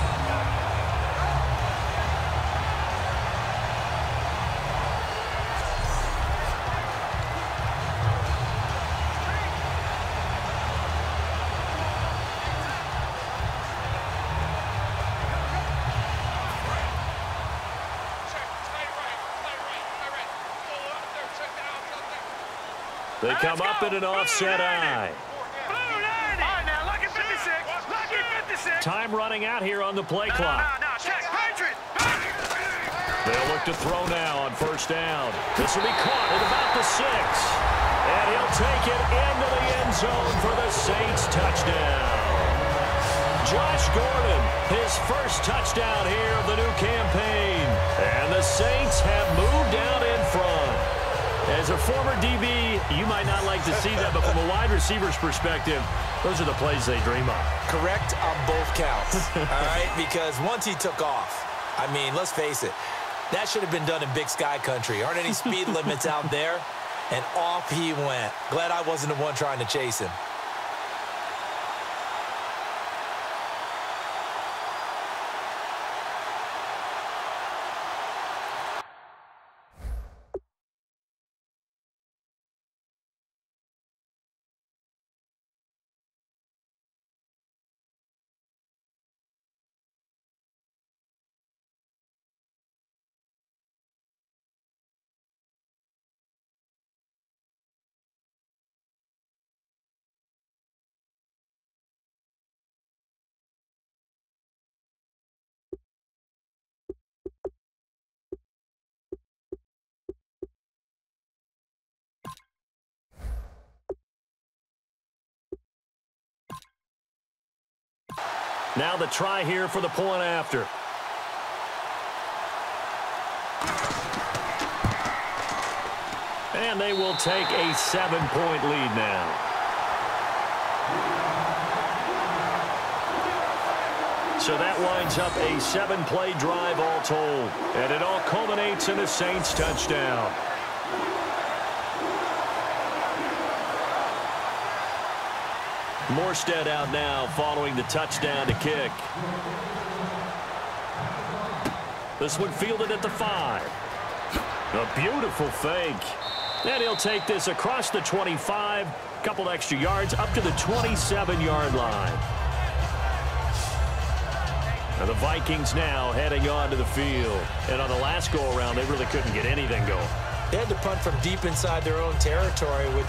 They come up in an offset eye. Time running out here on the play clock. They'll look to throw now on first down. This will be caught at about the six. And he'll take it into the end zone for the Saints touchdown. Josh Gordon, his first touchdown here of the new campaign. And the Saints have moved out in front. As a former D B, you might not like to see that, but from a wide receiver's perspective, those are the plays they dream of. Correct on both counts, all right? Because once he took off, I mean, let's face it, that should have been done in Big Sky Country. Aren't any speed limits out there? And off he went. Glad I wasn't the one trying to chase him. Now the try here for the point after. And they will take a seven-point lead now. So that winds up a seven-play drive all told. And it all culminates in a Saints touchdown. Morstead out now following the touchdown to kick. This one fielded at the five. A beautiful fake. And he'll take this across the twenty-five. Couple extra yards up to the twenty-seven yard line. And the Vikings now heading onto the field. And on the last go-around, they really couldn't get anything going. They had to punt from deep inside their own territory with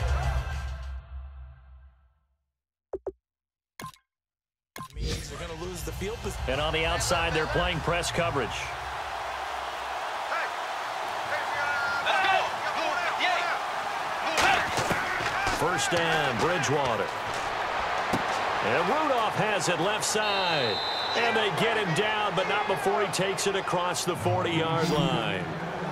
means they're going to lose the field. And on the outside, they're playing press coverage. First down, Bridgewater. And Rudolph has it left side. And they get him down, but not before he takes it across the forty-yard line.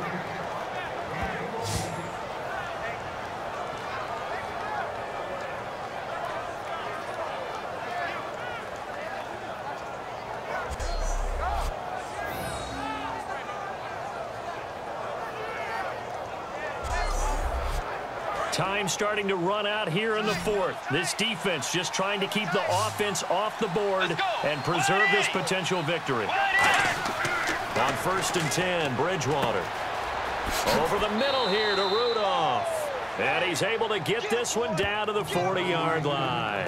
Time starting to run out here in the fourth. This defense just trying to keep the offense off the board and preserve this potential victory. On first and ten, Bridgewater. Over the middle here to Rudolph. And he's able to get this one down to the forty-yard line.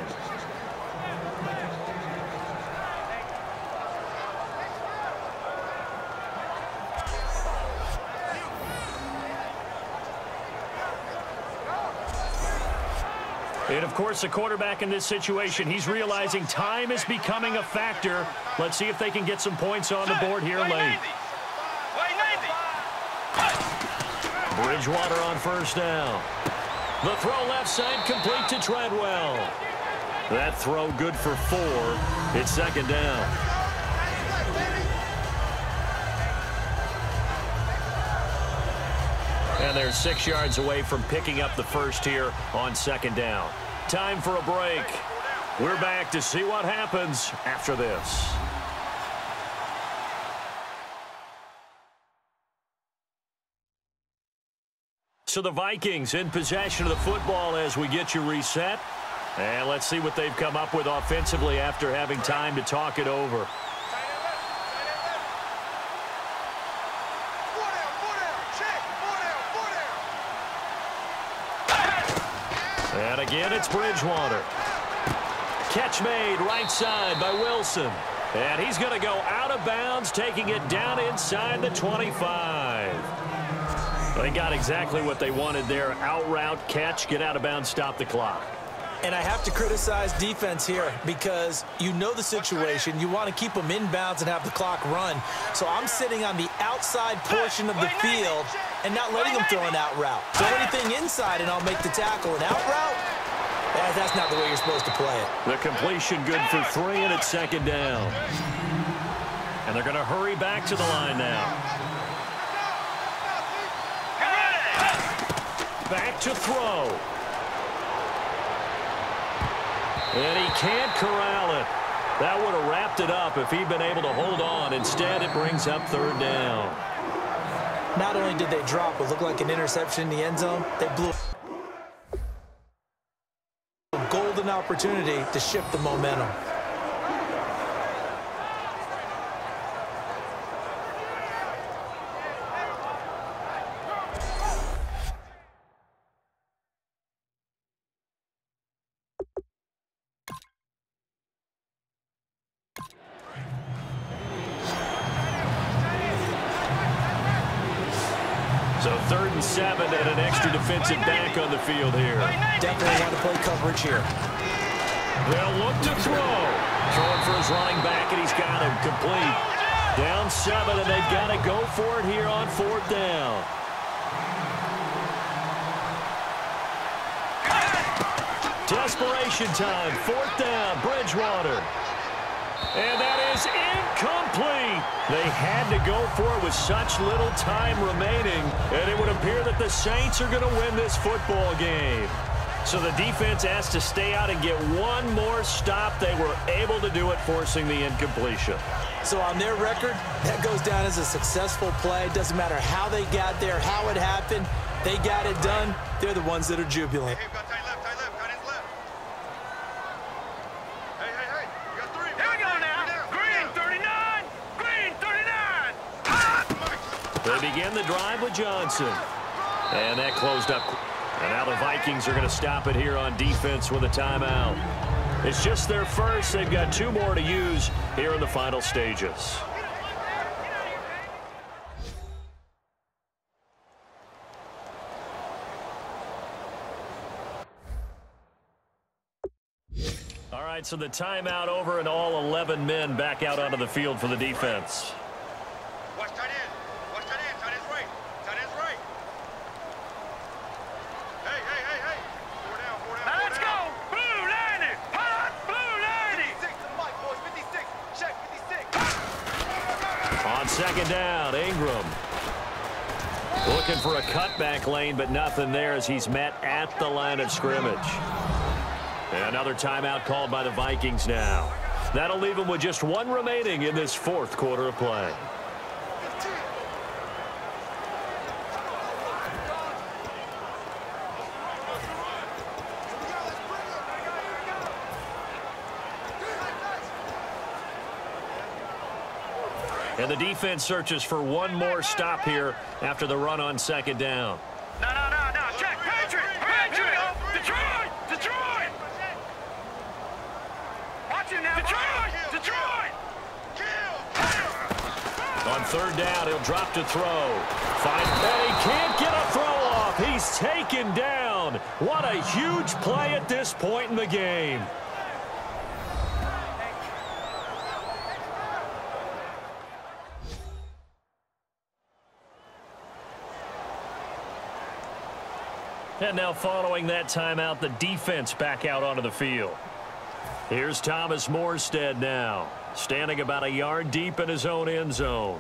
And, of course, the quarterback in this situation, he's realizing time is becoming a factor. Let's see if they can get some points on the board here late. Bridgewater on first down. The throw left side complete to Treadwell. That throw good for four. It's second down. And they're six yards away from picking up the first here on second down. Time for a break. We're back to see what happens after this. So the Vikings in possession of the football as we get you reset. And let's see what they've come up with offensively after having time to talk it over. And again, it's Bridgewater. Catch made right side by Wilson. And he's going to go out of bounds, taking it down inside the twenty-five. They got exactly what they wanted there. Out route, catch, get out of bounds, stop the clock. And I have to criticize defense here because you know the situation. You want to keep them inbounds and have the clock run. So I'm sitting on the outside portion of the field and not letting them throw an out route. Throw anything inside and I'll make the tackle. An out route? Yeah, that's not the way you're supposed to play it. The completion good for three, and it's second down. And they're going to hurry back to the line now. Back to throw. And he can't corral it. That would have wrapped it up if he'd been able to hold on. Instead, it brings up third down. Not only did they drop what looked like an interception in the end zone, they blew a golden opportunity to shift the momentum. So third and seven and an extra defensive back on the field here. Definitely want to play coverage here. They'll look to throw. Throwing for his running back, and he's got him complete. Down seven, and they've got to go for it here on fourth down. Desperation time. Fourth down, Bridgewater. And that is incomplete. They had to go for it with such little time remaining, and it would appear that the Saints are going to win this football game. So the defense has to stay out and get one more stop. They were able to do it, forcing the incompletion. So on their record, that goes down as a successful play. Doesn't matter how they got there, how it happened. They got it done. They're the ones that are jubilant. They begin the drive with Johnson. And that closed up. And now the Vikings are going to stop it here on defense with a timeout. It's just their first. They've got two more to use here in the final stages. All right, so the timeout over and all eleven men back out onto the field for the defense. Watch tight end. Watch tight end. Tight end's right. Tight end's right. Hey, hey, hey, hey. Four down, four down, Now four let's down. go. Blue ninety. Hot blue ninety. fifty-six to the mic, boys. fifty-six. Check, fifty-six. On second down, Ingram. Looking for a cutback lane, but nothing there as he's met at the line of scrimmage. Another timeout called by the Vikings now. That'll leave them with just one remaining in this fourth quarter of play. And the defense searches for one more stop here after the run on second down. No, no, no, no. Check. Patriot. Patriot. Detroit. Detroit. Watch him now. Detroit. Detroit. On third down, he'll drop to throw. Find and he can't get a throw off. He's taken down. What a huge play at this point in the game. And now following that timeout, the defense back out onto the field. Here's Thomas Morstead now, standing about a yard deep in his own end zone.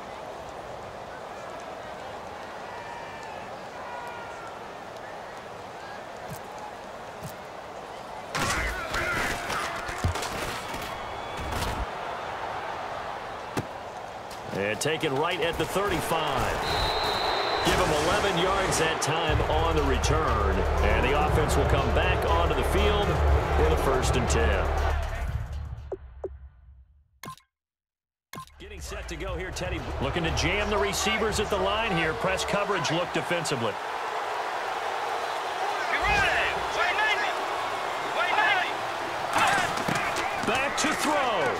And taken right at the thirty-five. Give him eleven yards that time on the return. And the offense will come back onto the field with a first and ten. Getting set to go here, Teddy. Looking to jam the receivers at the line here. Press coverage look defensively. Get ready. Wait ninety. Wait ninety. Back to throw.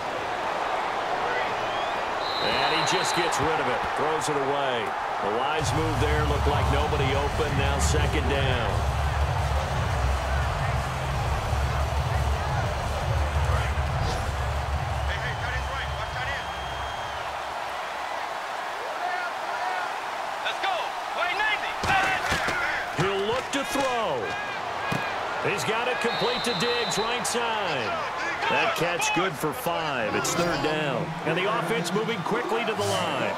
And he just gets rid of it. Throws it away. A wise move there. Looked like nobody open. Now second down. Hey, hey, tight end's right. Watch tight end. Let's go. Wait ninety. He'll look to throw. He's got it complete to Diggs, right side. That catch good for five. It's third down. And the offense moving quickly to the line.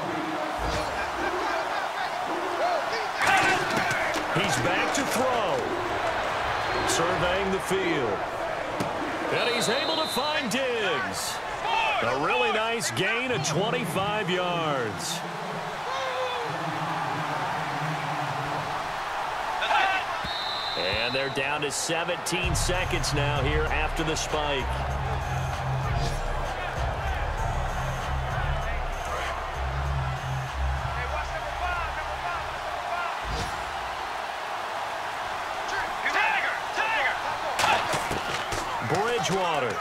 He's back to throw. Surveying the field. And he's able to find Diggs. A really nice gain of twenty-five yards. And they're down to seventeen seconds now here after the spike. Bridgewater.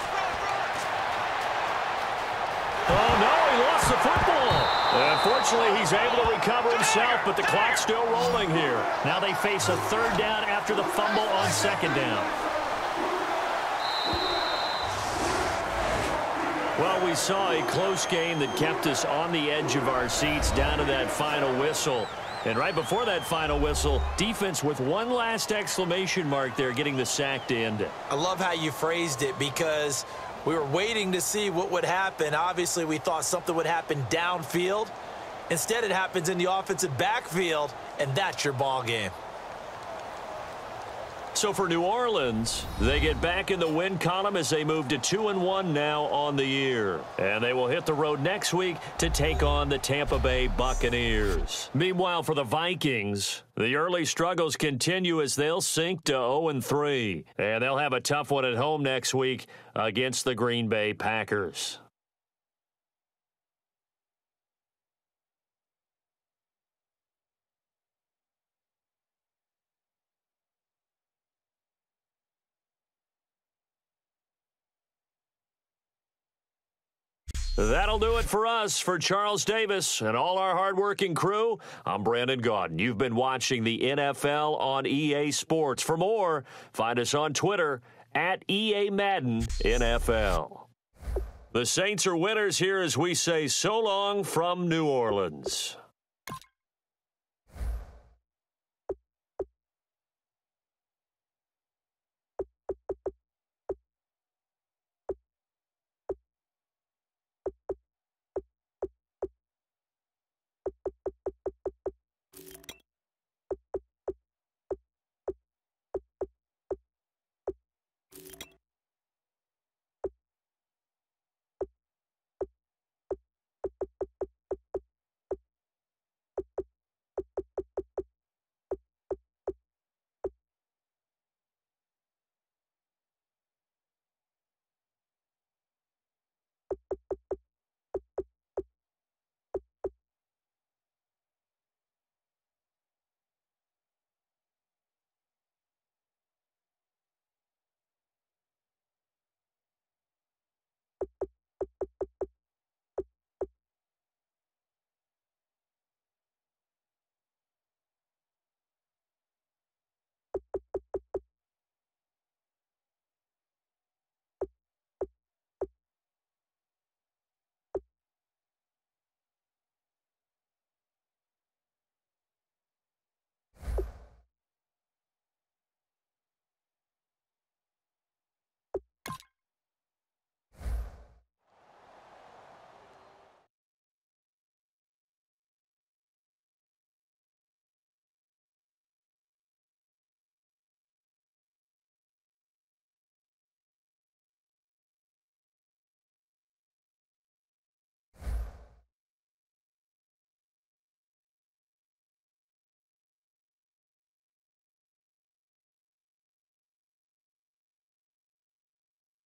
Oh, no, he lost the football. Unfortunately, he's able to recover himself, but the clock's still rolling here. Now they face a third down after the fumble on second down. Well, we saw a close game that kept us on the edge of our seats down to that final whistle. And right before that final whistle, defense with one last exclamation mark there, getting the sack to end it. I love how you phrased it because we were waiting to see what would happen. Obviously, we thought something would happen downfield. Instead, it happens in the offensive backfield, and that's your ball game. So for New Orleans, they get back in the win column as they move to two and one now on the year. And they will hit the road next week to take on the Tampa Bay Buccaneers. Meanwhile, for the Vikings, the early struggles continue as they'll sink to oh and three. And they'll have a tough one at home next week against the Green Bay Packers. That'll do it for us. For Charles Davis and all our hardworking crew, I'm Brandon Gaudin. You've been watching the N F L on E A Sports. For more, find us on Twitter at E A Madden N F L. The Saints are winners here as we say so long from New Orleans.